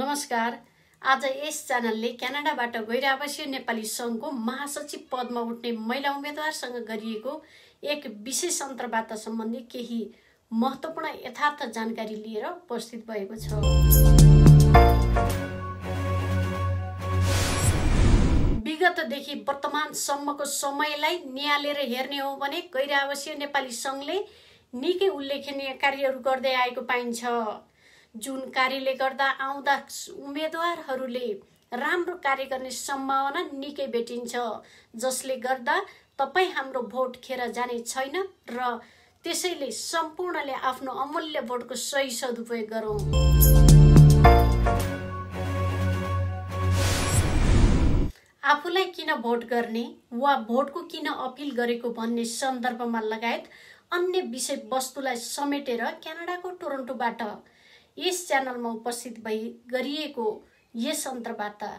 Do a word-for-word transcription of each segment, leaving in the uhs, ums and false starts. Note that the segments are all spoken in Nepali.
नमस्कार। आज यस च्यानलले क्यानाडाबाट गैर-आवासीय नेपाली संघको महासचिव पदमा उठ्ने महिला उम्मेदवारसँग गरिएको एक विशेष अन्तर्वार्ता सम्बन्धी केही महत्त्वपूर्ण यथार्थ जानकारी लिएर उपस्थित भएको छ। विगतदेखि वर्तमानसम्मको समयलाई नियालेर हेर्ने हो भने गैर-आवासीय नेपाली संघले निकै उल्लेखनीय कार्यहरू गर्दै आएको पाइन्छ। जुन कार्यले गर्दा आउँदा उम्मेदवारहरूले राम्रो कार्य गर्ने सम्भावना निकै भेटिन्छ, जसले गर्दा तपाईँ हाम्रो भोट खेर जाने छैन र त्यसैले सम्पूर्णले आफ्नो अमूल्य भोटको सही सदुपयोग गरौँ। आफूलाई किन भोट गर्ने वा भोटको किन अपिल गरेको भन्ने सन्दर्भमा लगायत अन्य विषयवस्तुलाई समेटेर क्यानाडाको टोरन्टोबाट यस च्यानलमा उपस्थित भई गरिएको यस अन्तर्वार्ता।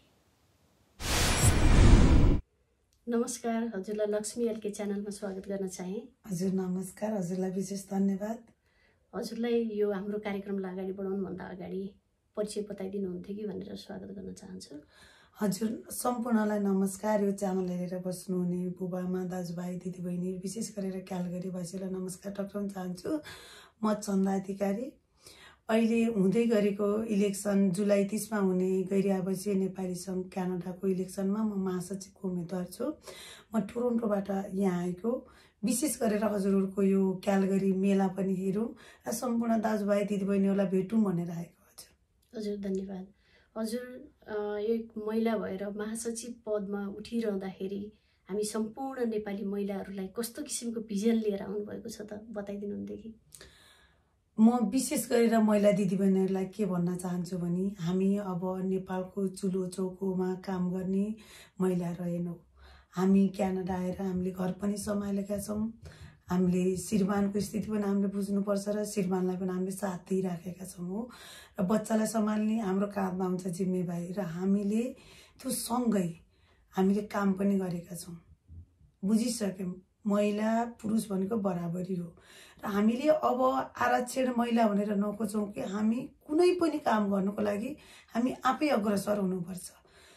नमस्कार, हजुरलाई लक्ष्मी एलके च्यानलमा स्वागत गर्न चाहे। हजुर नमस्कार, हजुरलाई विशेष धन्यवाद। हजुरलाई यो हाम्रो कार्यक्रमलाई अगाडि बढाउनुभन्दा अगाडि परिचय बताइदिनु हुन्थ्यो कि भनेर स्वागत गर्न चाहन्छु। हजुर सम्पूर्णलाई नमस्कार। यो च्यानल हेरेर बस्नुहुने बुबामा, दाजुभाइ, दिदीबहिनी, विशेष गरेर क्यालगरीवासीलाई नमस्कार टक्राउन चाहन्छु। म चन्दा अधिकारी। अहिले हुँदै गरेको इलेक्सन जुलाई तीसमा हुने गैर आवासीय नेपाली संघ क्यानाडाको इलेक्सनमा म महासचिवको उम्मेदवार छु। म टोरन्टोबाट यहाँ आएको, विशेष गरेर हजुरहरूको यो क्यालगरी मेला पनि हेरौँ र सम्पूर्ण दाजुभाइ दिदीबहिनीहरूलाई भेटौँ भनेर आएको। हजुर हजुर धन्यवाद। हजुर एक महिला भएर महासचिव पदमा उठिरहँदाखेरि हामी सम्पूर्ण नेपाली महिलाहरूलाई कस्तो किसिमको भिजन लिएर आउनुभएको छ त बताइदिनुहुन्थ्यो कि? म विशेष गरेर महिला दिदीबहिनीहरूलाई के भन्न चाहन्छु भने हामी अब नेपालको चुलो चौकोमा काम गर्ने महिला रहेनौँ। हामी क्यानाडा आएर हामीले घर पनि सम्हालेका छौँ। हामीले श्रीमानको स्थिति पनि हामीले बुझ्नुपर्छ र श्रीमानलाई पनि हामीले साथ दिइराखेका छौँ हो। र बच्चालाई सम्हाल्ने हाम्रो काँधमा हुन्छ जिम्मेवारी र हामीले त्यो सँगै हामीले काम पनि गरेका छौँ। बुझिसक्यौँ, महिला पुरुष भनेको बराबरी हो र हामीले अब आरक्षण महिला भनेर नखोजौँ कि हामी कुनै पनि काम गर्नुको लागि हामी आफै अग्रसर हुनुपर्छ।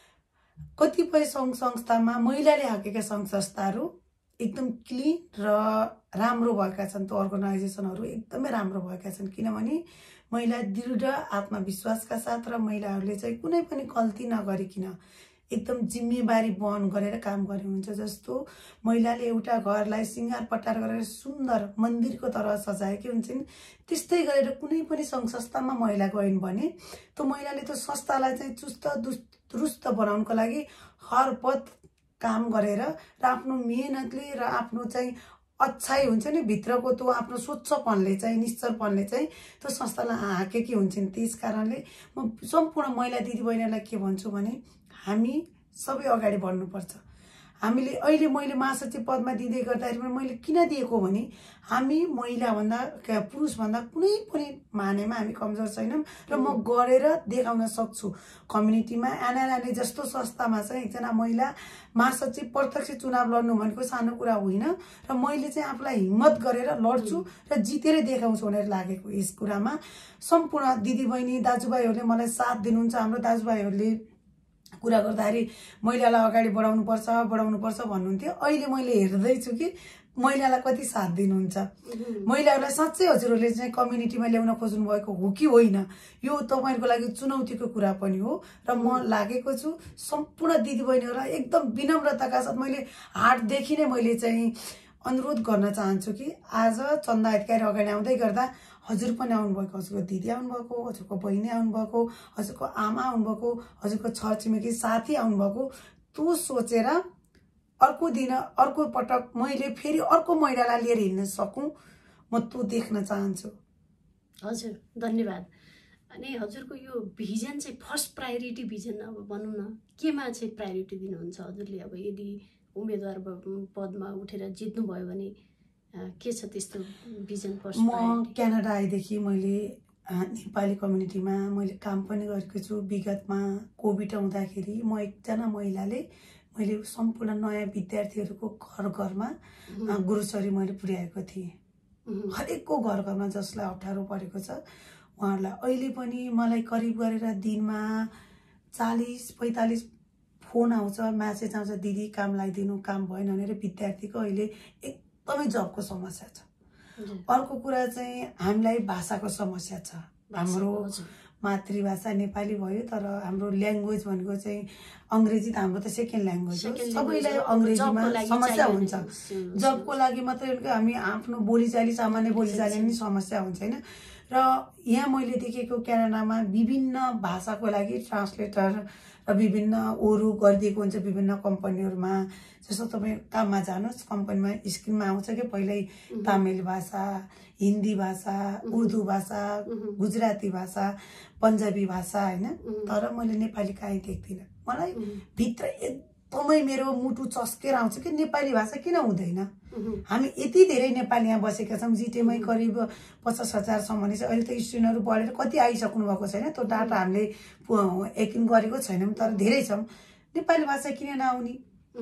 कतिपय सङ्घ संस्थामा महिलाले हाकेका सङ्घ संस्थाहरू एकदम क्लिन र राम्रो भएका छन्। त्यो अर्गनाइजेसनहरू एकदमै राम्रो भएका छन्, किनभने महिला दृढ आत्मविश्वासका साथ र महिलाहरूले चाहिँ कुनै पनि गल्ती नगरिकन एकदम जिम्मेवारी वहन गरेर काम गर्ने हुन्छ। जस्तो महिलाले एउटा घरलाई सिँगार पटार गरेर सुन्दर मन्दिरको तरह सजाएकी हुन्छन्, त्यस्तै गरेर कुनै पनि सङ्घ संस्थामा महिला गइन् भने त्यो महिलाले त्यो संस्थालाई चाहिँ चुस्त दुरुस्त बनाउनको लागि हर पद काम गरेर र आफ्नो मेहनतले र आफ्नो चाहिँ अच्छाइ हुन्छ नि भित्रको त्यो आफ्नो स्वच्छपनले चाहिँ निश्चलपनले चाहिँ त्यो संस्थालाई हाकेकी हुन्छन्। त्यस कारणले म सम्पूर्ण महिला दिदीबहिनीहरूलाई के भन्छु भने हामी सबै अगाडि बढ्नुपर्छ। हामीले अहिले मैले महासचिव पदमा दिँदै गर्दाखेरि मैले किन दिएको भने हामी महिलाभन्दा पुरुषभन्दा कुनै पनि मानेमा हामी कमजोर छैनौँ र म गरेर देखाउन सक्छु। कम्युनिटीमा एनआरएनए जस्तो संस्थामा चाहिँ एकजना महिला महासचिव प्रत्यक्ष चुनाव लड्नु भनेको सानो कुरा होइन र मैले चाहिँ आफूलाई हिम्मत गरेर लड्छु र जितेरै देखाउँछु भनेर लागेको। यस कुरामा सम्पूर्ण दिदीबहिनी दाजुभाइहरूले मलाई साथ दिनुहुन्छ। हाम्रो दाजुभाइहरूले कुरा गर्दाखेरि महिलालाई अगाडि बढाउनुपर्छ बढाउनुपर्छ भन्नुहुन्थ्यो। अहिले मैले हेर्दैछु कि महिलालाई कति साथ दिनुहुन्छ। महिलाहरूलाई साँच्चै हजुरहरूले चाहिँ कम्युनिटीमा ल्याउन खोज्नु भएको हो कि होइन, यो तपाईँहरूको लागि चुनौतीको कुरा पनि हो र म लागेको छु। सम्पूर्ण दिदीबहिनीहरूलाई एकदम विनम्रताका साथ मैले हाटदेखि नै मैले चाहिँ अनुरोध गर्न चाहन्छु कि आज चन्दा अधिकारी अगाडि आउँदै गर्दा हजुर पनि आउनुभएको, हजुरको दिदी आउनुभएको, हजुरको बहिनी आउनुभएको, हजुरको आमा आउनुभएको, हजुरको छरछिमेकी साथी आउनुभएको, त्यो सोचेर अर्को दिन अर्को पटक मैले फेरि अर्को महिलालाई लिएर हिँड्न सकूँ, म त्यो देख्न चाहन्छु। हजुर धन्यवाद। अनि हजुरको यो भिजन चाहिँ फर्स्ट प्रायोरिटी भिजन अब भनौँ न केमा चाहिँ प्रायोरिटी दिनुहुन्छ हजुरले? अब यदि उम्मेदवार पदमा उठेर जित्नुभयो भने के छ त्यस्तो भिजन फर्स्ट? म क्यानाडा आएदेखि मैले नेपाली कम्युनिटीमा मैले काम पनि गरेको छु। विगतमा कोभिड आउँदाखेरि म एकजना महिलाले मैले सम्पूर्ण नयाँ विद्यार्थीहरूको घर घरमा ग्रोसरी मैले पुर्याएको थिएँ। हरेकको घर घरमा जसलाई अप्ठ्यारो परेको छ उहाँहरूलाई अहिले पनि मलाई करिब गरेर दिनमा चालीस पैँतालिस फोन आउँछ, म्यासेज आउँछ, दिदी काम लगाइदिनु, काम भएन भनेर। विद्यार्थीको अहिले एकदमै जबको समस्या छ। अर्को कुरा चाहिँ हामीलाई भाषाको समस्या छ। हाम्रो मातृभाषा नेपाली भयो, तर हाम्रो ल्याङ्ग्वेज भनेको चाहिँ अङ्ग्रेजी त हाम्रो त सेकेन्ड ल्याङ्ग्वेज हो। सबैलाई अङ्ग्रेजीमा समस्या हुन्छ। जबको लागि मात्रै हामी आफ्नो बोलीचाली सामान्य बोलीचाली पनि समस्या हुन्छ होइन। र यहाँ मैले देखेको क्यानाडामा विभिन्न भाषाको लागि ट्रान्सलेटर र विभिन्न ओरु गरिदिएको हुन्छ विभिन्न कम्पनीहरूमा। जस्तो तपाईँ काममा जानुहोस्, कम्पनीमा स्क्रिनमा आउँछ कि पहिल्यै तामिल भाषा, हिन्दी भाषा, उर्दू भाषा, गुजराती भाषा, पन्जाबी भाषा होइन। तर मैले नेपाली काहीँ देख्दिनँ। मलाई भित्र एकदमै मेरो मुटु चस्केर आउँछ कि नेपाली भाषा किन हुँदैन। हामी यति धेरै नेपाली यहाँ बसेका छौँ। जिटिएमै करिब पचास हजारसम्म छ। अहिले त स्टुडेन्टहरू बढेर कति आइसक्नु भएको छैन, त्यो डाटा हामीले यकिन गरेको छैनौँ, तर धेरै छौँ। नेपाली भाषा किन नआउने।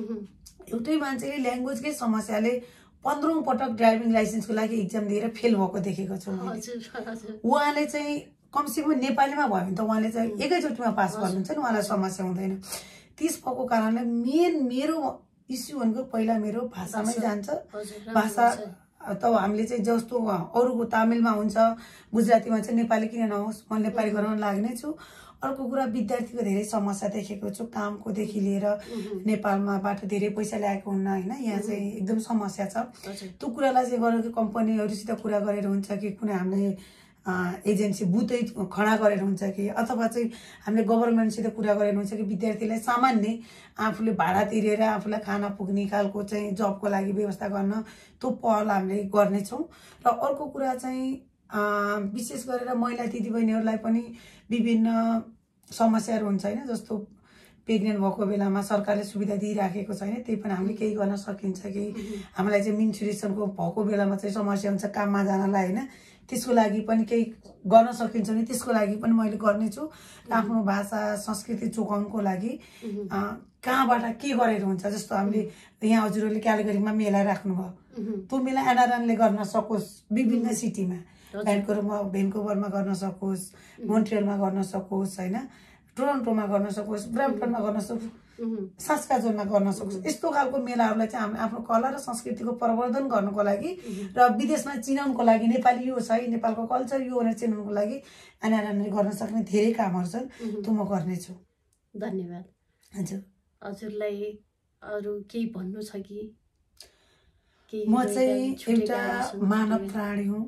एउटै मान्छेले ल्याङ्ग्वेजकै समस्याले पन्ध्रौँ पटक ड्राइभिङ लाइसेन्सको लागि इक्जाम दिएर फेल भएको देखेको छु मैले। उहाँले चाहिँ कमसेकम नेपालीमा भयो भने त उहाँले चाहिँ एकैचोटिमा पास गर्नुहुन्छ नि, उहाँलाई समस्या हुँदैन। त्यस भएको कारणले मेन मेरो इस्यु भनेको पहिला मेरो भाषामै जान्छ। भाषा त हामीले चाहिँ जस्तो अरूको तामिलमा हुन्छ, गुजरातीमा चाहिँ नेपाली किन नहोस्, म नेपाली गराउन लाग्ने छु। अर्को कुरा विद्यार्थीको धेरै समस्या देखेको छु। कामकोदेखि लिएर नेपालमाबाट धेरै पैसा ल्याएको हुन्न होइन, यहाँ चाहिँ एकदम समस्या छ। त्यो कुरालाई चाहिँ गरेर कम्पनीहरूसित कुरा गरेर हुन्छ कि कुनै हामीले एजेन्सी बुथै खडा गरेर हुन्छ कि, अथवा चाहिँ हामीले गभर्मेन्टसित कुरा गरेर हुन्छ कि विद्यार्थीलाई सामान्य आफूले भाडा तिरेर आफूलाई खाना पुग्ने खालको चाहिँ जबको लागि व्यवस्था गर्न त्यो पहल हामीले गर्नेछौँ। र अर्को कुरा चाहिँ विशेष गरेर महिला दिदीबहिनीहरूलाई पनि विभिन्न समस्याहरू हुन्छ होइन। जस्तो प्रेग्नेन्ट भएको बेलामा सरकारले सुविधा दिइराखेको छैन, त्यही पनि हामीले केही गर्न सकिन्छ कि। हामीलाई चाहिँ मेन्सुरेसनको भएको बेलामा चाहिँ समस्या हुन्छ काममा जानलाई होइन, त्यसको लागि पनि केही गर्न सकिन्छ भने त्यसको लागि पनि मैले गर्नेछु। आफ्नो भाषा संस्कृति जोगाउनको लागि कहाँबाट के गरेर हुन्छ। जस्तो हामीले यहाँ हजुरहरूले क्यालगरीमा मेला राख्नुभयो, त्यो मेला एनआरएनले गर्न सकोस्, विभिन्न सिटीमा भ्यान्कुभरमा भ्यान्कुभरमा गर्न सकोस्, मोन्ट्रियलमा गर्न सकोस् होइन, टोरन्टोमा गर्न सकोस्, ब्राम्पटनमा गर्न सकोस्, सास्काचुनमा गर्न सकोस्। यस्तो खालको मेलाहरूलाई चाहिँ हामीले आफ्नो कला र संस्कृतिको प्रवर्धन गर्नको लागि र विदेशमा चिनाउनको लागि नेपाली यो छ है, नेपालको कल्चर यो भनेर चिनाउनको लागि एनआरएनले गर्न सक्ने धेरै कामहरू छन्, त्यो म गर्नेछु। धन्यवाद। हजुर, हजुरलाई अरू केही भन्नु छ कि? म चाहिँ एउटा मानव प्राणी हुँ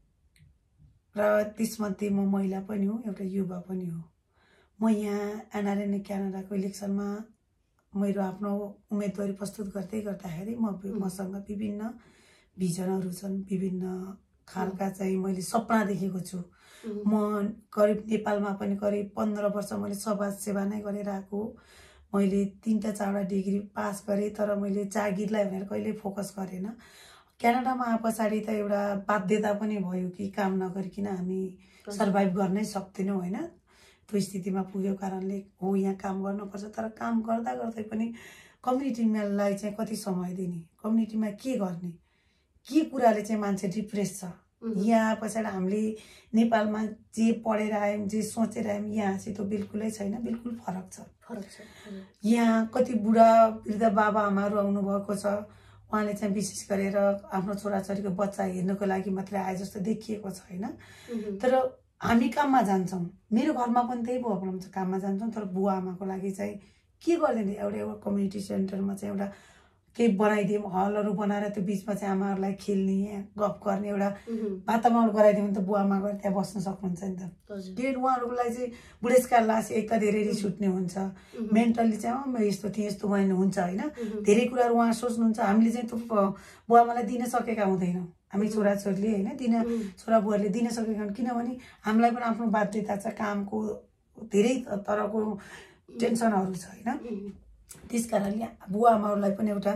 र त्यसमध्ये म महिला पनि हो, एउटा युवा पनि हो। म यहाँ एनआरएन क्यानाडाको इलेक्सनमा मेरो आफ्नो उम्मेदवारी प्रस्तुत गर्दै गर्दाखेरि म मसँग विभिन्न भिजनहरू छन्, विभिन्न खालका चाहिँ मैले सपना देखेको छु। म करिब नेपालमा पनि करिब पन्ध्र वर्ष मैले समाज सेवा नै गरेर आएको। मैले तीनटा चारवटा डिग्री पास गरेँ, तर मैले जागिरलाई भनेर कहिले फोकस गरेन। क्यानाडामा आए पछाडि त एउटा बाध्यता पनि भयो कि काम नगरिकन हामी सर्भाइभ गर्नै सक्दैनौँ होइन। त्यो स्थितिमा पुगेको कारणले हो यहाँ काम गर्नुपर्छ, तर काम गर्दा गर्दै पनि कम्युनिटीलाई चाहिँ कति समय दिने, कम्युनिटीमा के गर्ने, के कुराले चाहिँ मान्छे डिप्रेस छ। यहाँ पछाडि हामीले नेपालमा जे पढेर आयौँ, जे सोचेर आयौँ, यहाँ चाहिँ त्यो बिल्कुलै छैन, बिल्कुल फरक छ। फरक छ। यहाँ कति बुढा वृद्ध बाबा आमाहरू आउनुभएको छ, उहाँले चाहिँ विशेष गरेर आफ्नो छोराछोरीको बच्चा हेर्नको लागि मात्रै आए जस्तो देखिएको छ होइन। तर हामी काममा जान्छौँ, मेरो घरमा पनि त्यही प्रब्लम छ, काममा जान्छौँ तर बुवा आमाको लागि चाहिँ के गरिदिने, एउटा एउटा कम्युनिटी सेन्टरमा चाहिँ एउटा केही बनाइदिउँ, हलहरू बनाएर त्यो बिचमा चाहिँ आमाहरूलाई खेल्ने गफ गर्ने एउटा वातावरण गराइदिउँ भने त बुवा आमा गएर त्यहाँ बस्न सक्नुहुन्छ नि त। किनभने उहाँहरूको लागि चाहिँ बुढेसकाल लास एक त धेरै रिस उठ्ने हुन्छ, मेन्टल्ली चाहिँ म यस्तो थिएँ यस्तो भन्ने हुन्छ होइन। धेरै कुराहरू उहाँ सोच्नुहुन्छ, हामीले चाहिँ त्यो बुवा आमालाई दिन सकेका हुँदैनौँ, हामी छोराछोरीले होइन दिन छोरा बुहारीले दिन सकेका हुन्। किनभने हामीलाई पनि आफ्नो बाध्यता छ, कामको धेरै तरहको टेन्सनहरू छ होइन। त्यस कारणले बुवा आमाहरूलाई पनि एउटा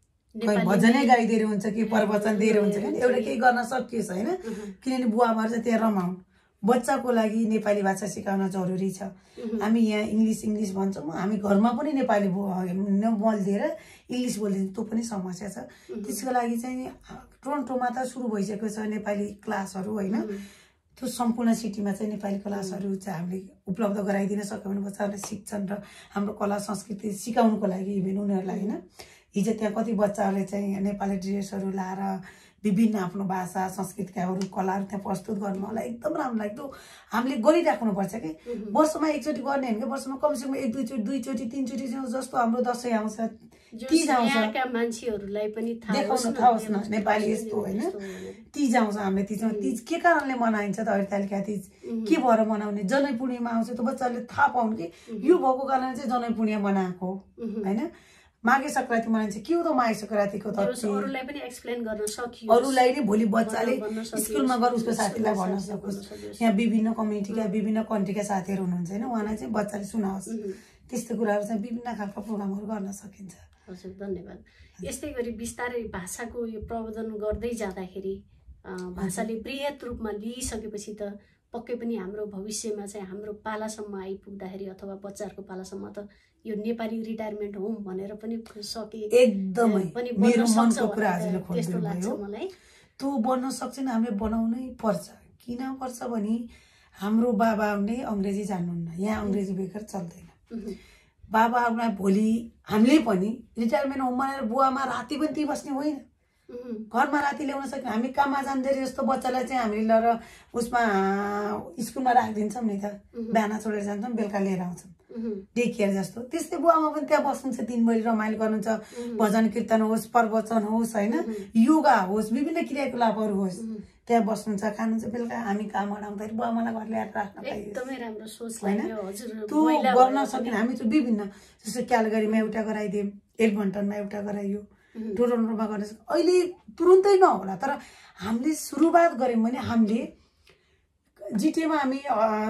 भजनै गाइदिएर हुन्छ कि प्रवचन दिएर हुन्छ कि एउटा केही गर्न सकियोस् होइन। किनभने बुवा आमाहरू चाहिँ त्यहाँ रमाउन्, बच्चाको लागि नेपाली भाषा सिकाउन जरुरी छ। हामी यहाँ इङ्ग्लिस इङ्ग्लिस भन्छौँ, हामी घरमा पनि नेपाली बोलिदिएर इङ्ग्लिस बोलिदिन्छ, त्यो पनि समस्या छ। त्यसको लागि चाहिँ टोरन्टोमा त सुरु भइसकेको छ नेपाली क्लासहरू होइन। त्यो सम्पूर्ण सिटीमा चाहिँ नेपाली क्लासहरू चाहिँ हामीले उपलब्ध गराइदिन सक्यौँ भने बच्चाहरूले सिक्छन् र हाम्रो कला संस्कृति सिकाउनुको लागि इभेन उनीहरूलाई होइन हिजो त्यहाँ कति बच्चाहरूले चाहिँ नेपाली ड्रेसहरू लाएर विभिन्न आफ्नो भाषा संस्कृतिकाहरू कलाहरू त्यहाँ प्रस्तुत गर्नु मलाई एकदम राम्रो लाग्यो। हामीले गरिराख्नुपर्छ कि वर्षमा एकचोटि गर्ने होइन कि वर्षमा कमसेकम एक दुईचोटि दुईचोटि तिनचोटि जस्तो हाम्रो दसैँ आउँछ तीज आउँछ मान्छेहरूलाई पनि देखाउन थाहोस् न नेपाली यस्तो होइन तीज आउँछ हामीले तीजमा तीज के कारणले मनाइन्छ त हरितालिका तीज के भएर मनाउने जनै पूर्णिमा आउँछ त बच्चाहरूले थाहा पाउनु कि यो भएको कारणले चाहिँ जनै पूर्णिमा मनाएको होइन माघे संक्रान्ति मनाइन्छ के हो त माघे संक्रान्तिको त अरूलाई पनि एक्सप्लेन गर्न सकियो अरूलाई नै भोलि बच्चाले स्कुलमा गएर उसको साथीलाई भन्न सकोस् यहाँ विभिन्न कम्युनिटीका विभिन्न कन्ट्रीका साथीहरू हुनुहुन्छ होइन उहाँलाई चाहिँ बच्चाले सुनाओस् त्यस्तो कुराहरू चाहिँ विभिन्न खालको प्रोग्रामहरू गर्न सकिन्छ। हजुर धन्यवाद। यस्तै गरी बिस्तारै भाषाको यो प्रवर्धन गर्दै जाँदाखेरि भाषाले बृहत रूपमा लिइसकेपछि त पक्कै पनि हाम्रो भविष्यमा चाहिँ हाम्रो पालासम्म आइपुग्दाखेरि अथवा बच्चाहरूको पालासम्म त यो नेपाली रिटायरमेन्ट होम भनेर पनि सके एकदमै पनि मेरो मनको कुरा हजुरले त्यस्तो खोल्नु लाग्छ भयो मलाई। त्यो बन्न सक्छन् हामीले बनाउनै पर्छ। किन पर्छ भने हाम्रो बाबाहरूले अङ्ग्रेजी जान्नुहुन्न यहाँ अङ्ग्रेजी बेगर चल्दैन। बाबाहरूलाई भोलि हामीले पनि रिटायरमेन्ट होम बनाएर बुवामा राति पनि ती बस्ने होइन घरमा राति ल्याउन सक्ने हामी काममा जाँदाखेरि जस्तो बच्चालाई चाहिँ हामीले लिएर उसमा स्कुलमा राखिदिन्छौँ नि त बिहान छोडेर जान्छौँ बेलुका लिएर आउँछौँ डे केयर जस्तो त्यस्तै बुवामा पनि त्यहाँ बस्नुहुन्छ दिनभरि रमाइलो गर्नुहुन्छ भजन कीर्तन होस् प्रवचन होस् होइन योगा होस् विभिन्न क्रियाकलापहरू होस् त्यहाँ बस्नुहुन्छ खानुहुन्छ बेलुका हामी कामबाट आउँदाखेरि बुवामालाई घर ल्याएर राख्न पाइयो एकदमै राम्रो सोच होइन त्यो गर्न सक्ने हामी चाहिँ विभिन्न जस्तो क्यालगरीमा एउटा गराइदियौँ एडमन्टनमा एउटा गराइयो टोरन्टोमा गर्न सक्छ अहिले तुरुन्तै नहोला तर हामीले सुरुवात गऱ्यौँ भने हामीले जिटिएमा हामी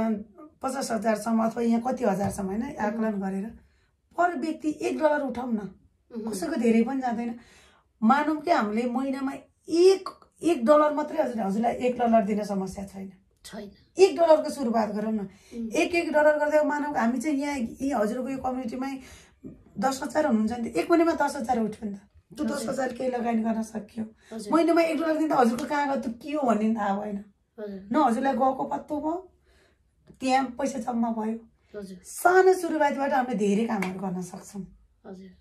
पचास हजारसम्म अथवा यहाँ कति हजारसम्म होइन आकलन गरेर पर व्यक्ति एक डलर उठाउँ न कसैको धेरै पनि जाँदैन मानौँ कि हामीले महिनामा एक एक डलर मात्रै हजुर हजुरलाई एक डलर दिन समस्या छैन छैन एक डलरको सुरुवात गरौँ न एक एक डलर गर्दै मानौँ हामी चाहिँ यहाँ यी हजुरको यो कम्युनिटीमै दस हजार हुनुहुन्छ नि एक महिनामा दस हजार उठ्यो नि त त्यो दस हजार केही लगानी गर्न सक्यो महिनामा एक डलर दिँदा हजुरको कहाँ गयो त्यो के हो भन्ने थाहा भएन न हजुरलाई गएको पत्तो भयो त्यहाँ पैसा जम्मा भयो सानो सुरुवातबाट हामीले धेरै कामहरू गर्न सक्छौँ। हजुर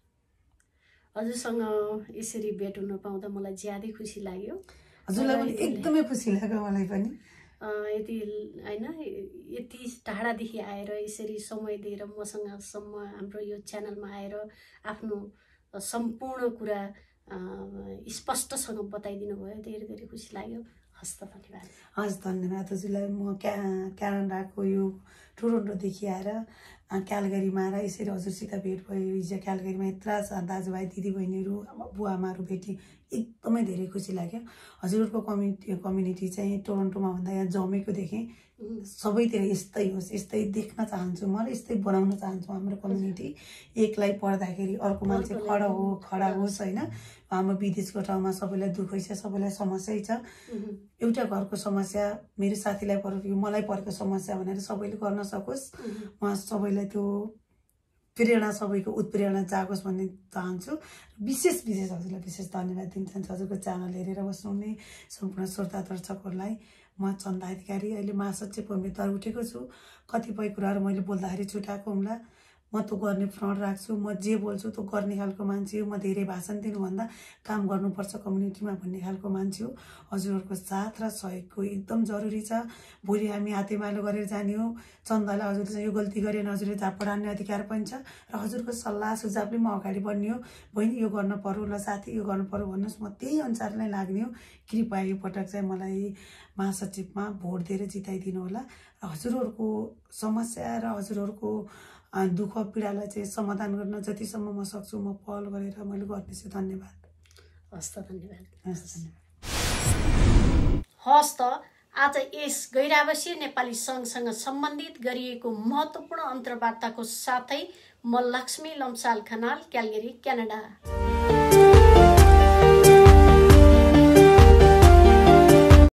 हजुरसँग यसरी भेट हुन पाउँदा मलाई ज्यादै खुसी लाग्यो। हजुरलाई पनि एकदमै खुसी लाग्यो मलाई पनि यति होइन यति टाढादेखि आएर यसरी समय दिएर मसँग सम्म हाम्रो यो च्यानलमा आएर आफ्नो सम्पूर्ण कुरा स्पष्टसँग बताइदिनु भयो धेरै धेरै खुसी लाग्यो। हस् त धन्यवाद। हस् धन्यवाद हजुरलाई। म क्या क्यानाडाको यो टोरन्टोदेखि आएर क्यालगरीमा आएर यसरी हजुरसित भेट भयो हिजो क्यालगरीमा यत्र दाजुभाइ दिदीबहिनीहरू बुवा आमाहरू भेटेँ एकदमै धेरै खुसी लाग्यो। हजुरहरूको कम्युनिटी कम्युनिटी चाहिँ टोरन्टोमा भन्दा यहाँ जमेको देखेँ सबैतिर यस्तै होस् यस्तै देख्न चाहन्छु म र यस्तै बनाउन चाहन्छु हाम्रो कम्युनिटी एकलाई पढ्दाखेरि अर्को मान्छे खडा हो खडा होस् होइन हाम्रो विदेशको ठाउँमा सबैलाई दुःखै छ सबैलाई समस्यै छ एउटा घरको समस्या मेरो साथीलाई परेको मलाई परेको समस्या भनेर सबैले गर्न सकोस् म सबैलाई त्यो प्रेरणा सबैको उत्प्रेरणा जागोस् भन्ने चाहन्छु। विशेष विशेष हजुरलाई विशेष धन्यवाद दिन चाहन्छु हजुरको च्यानल हेरेर बस्नुहुने सम्पूर्ण श्रोता दर्शकहरूलाई। म चन्दा अधिकारी अहिले महासचिव उम्मेदवार उठेको छु। कतिपय कुराहरू मैले बोल्दाखेरि छुटाएको हुँला म त्यो गर्ने फ्रन्ट राख्छु म जे बोल्छु त्यो गर्ने खालको मान्छे हो म धेरै भाषण दिनुभन्दा काम गर्नुपर्छ कम्युनिटीमा भन्ने खालको मान्छे हो। हजुरहरूको साथ र सहयोगको एकदम जरुरी छ। भोलि हामी हातेमालो गरेर जाने हो चन्दालाई हजुरले चाहिँ यो गल्ती गरेन हजुरले झापड हान्ने अधिकार पनि छ र हजुरको सल्लाह सुझावले म अगाडि बढ्ने हो बहिनी यो गर्न पर्यो ल साथी यो गर्नु पर्यो भन्नुहोस् म त्यही अनुसार नै लाग्ने हो। कृपया यो पटक चाहिँ मलाई महासचिवमा भोट दिएर जिताइदिनु होला र हजुरहरूको समस्या र हजुरहरूको दुःख पीडालाई चाहिँ समाधान गर्न जतिसम्म म सक्छु म पहल गरेर मैले गर्नेछु। धन्यवाद। हस् त धन्यवाद। हस् धन्यवाद। हस् त आज यस गैरावासीय नेपाली सङ्घसँग सम्बन्धित गरिएको महत्त्वपूर्ण अन्तर्वार्ताको साथै म लक्ष्मी लम्साल खनाल क्यालगरी क्यानाडा।